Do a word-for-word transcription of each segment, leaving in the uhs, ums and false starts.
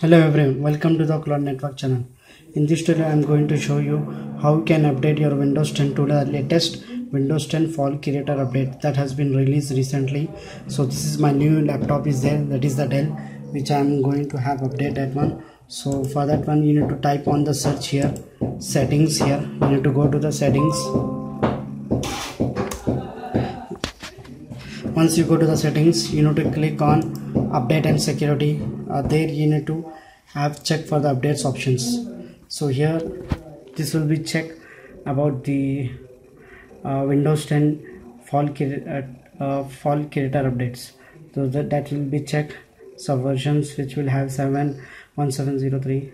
Hello everyone, welcome to the Cloud Network channel. In this tutorial I am going to show you how you can update your Windows ten to the latest Windows ten Fall Creator update that has been released recently. So this is my new laptop is there, that is the Dell, which I am going to have update that one. So for that one you need to type on the search here, settings here, you need to go to the settings. Once you go to the settings, you need to click on update and security. Uh, there you need to have check for the updates options. So here this will be check about the uh, Windows ten fall uh, uh, fall creator updates. So that, that will be check subversions which will have seven one seven zero three.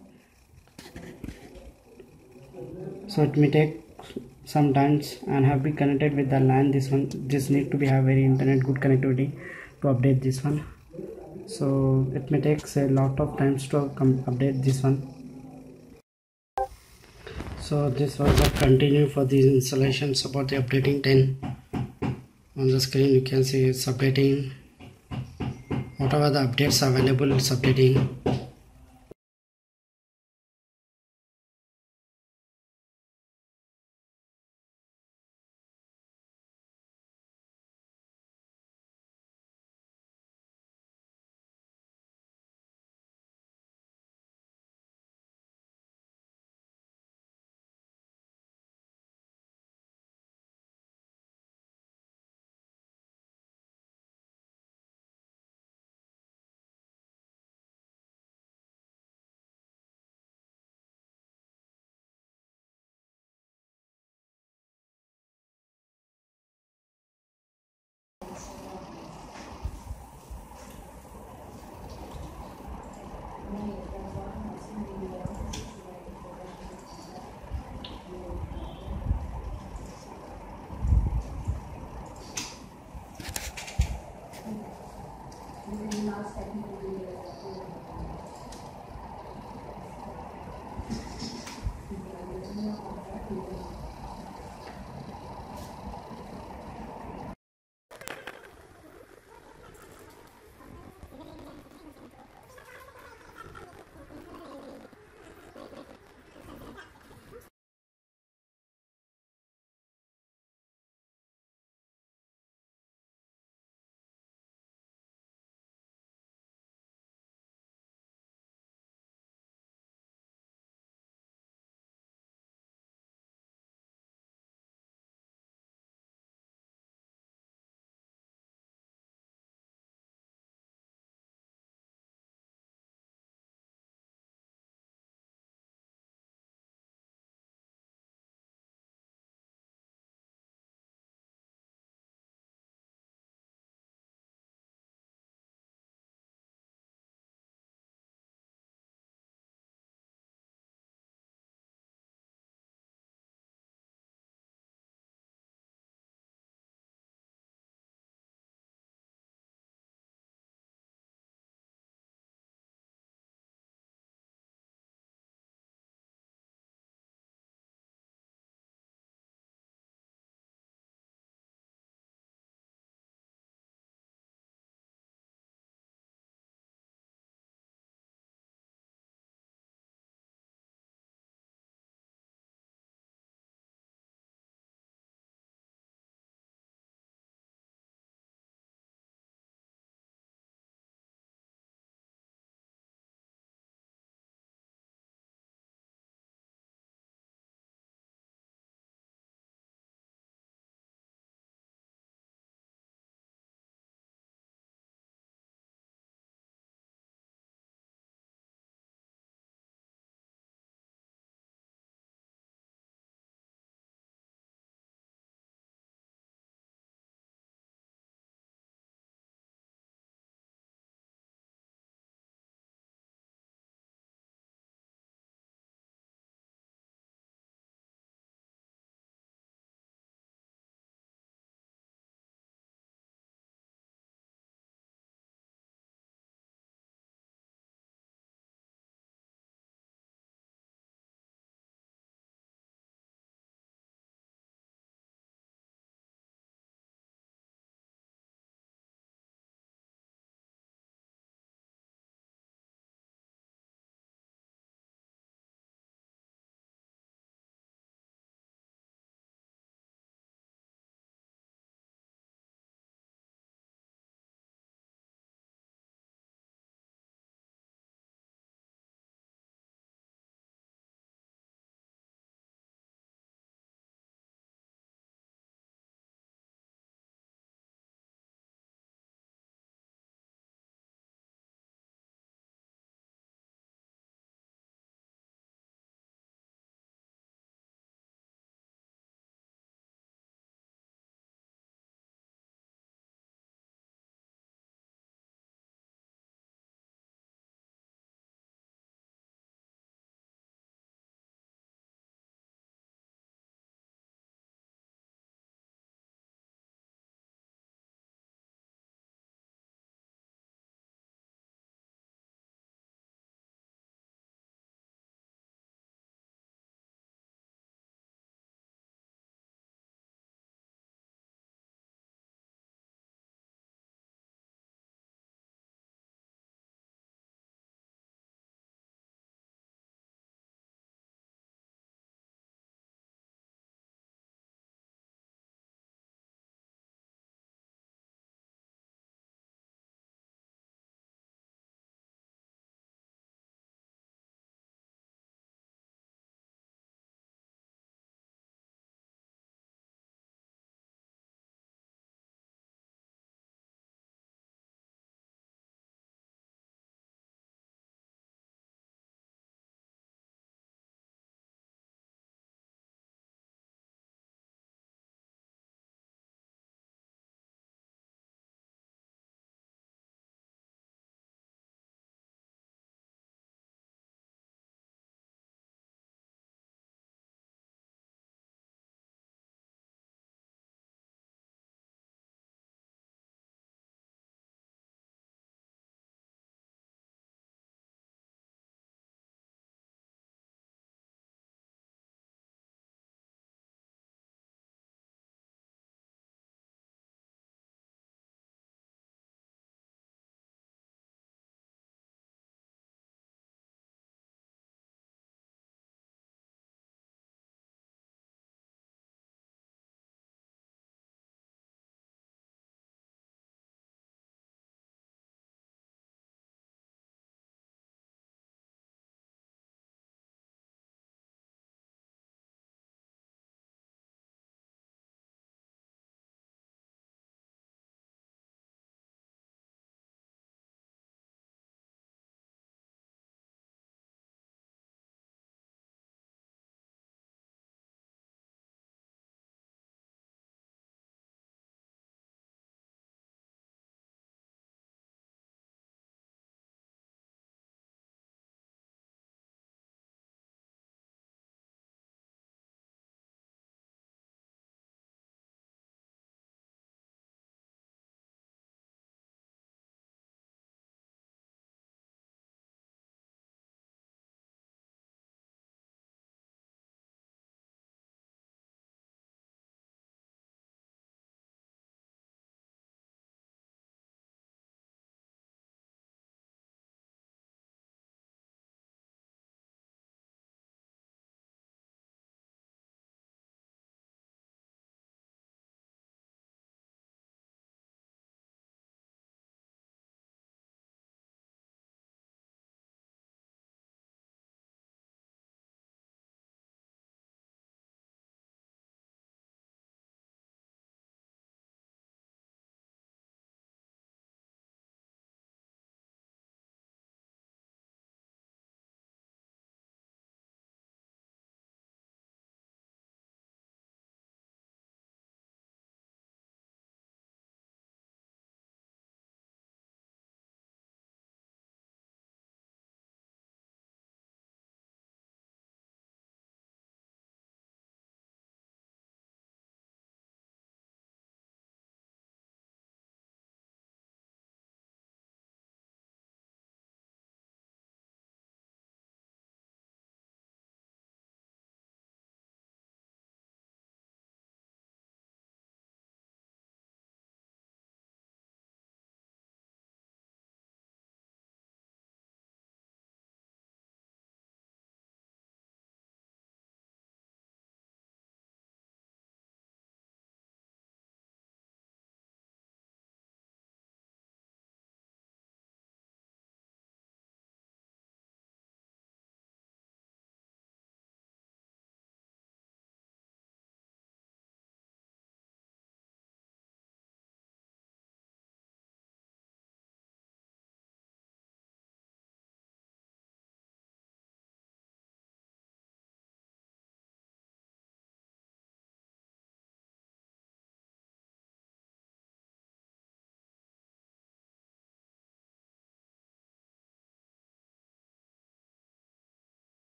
So it may take sometimes and have been connected with the LAN. This one this need to be have very internet good connectivity to update this one. So it may take a lot of times to come update this one. So this was a continue for these installations about the updating ten. On the screen you can see it's updating. Whatever the updates available, it's updating.